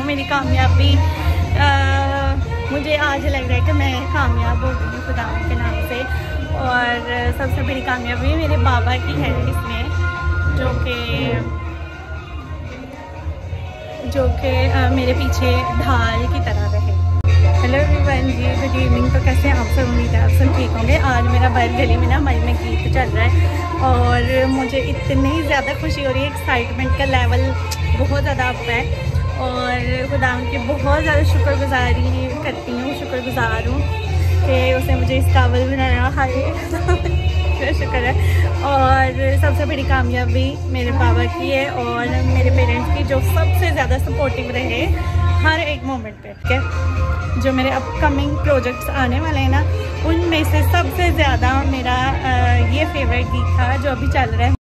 हूँ। मेरी कामयाबी मुझे आज लग रहा है कि मैं कामयाब हो गई हूँ खुदा के नाम से। और सबसे बड़ी कामयाबी मेरे बाबा की है इसमें, जो कि मेरे पीछे ढाल की तरह रहे। Hello everyone ji, good evening. तो कैसे हैं आप सब? उम्मीद है आप सब ठीक होंगे। आज मेरा बाहर गली में ना मई में गीत चल रहा है और मुझे इतनी ज़्यादा खुशी हो रही है, एक्साइटमेंट का लेवल बहुत ज़्यादा अप है और खुदा की बहुत ज़्यादा शुक्रगुजारी करती हूँ, शुक्रगुजार हूँ कि उसने मुझे इस काबिल बनाया। हाय शुक्र है। और सबसे बड़ी कामयाबी मेरे बाबा की है और मेरे पेरेंट्स की, जो सबसे ज़्यादा सपोर्टिव रहे हर एक मोमेंट पे। ठीक है, जो मेरे अपकमिंग प्रोजेक्ट्स आने वाले हैं ना, उनमें से सबसे ज़्यादा मेरा ये फेवरेट गीत था जो अभी चल रहा है।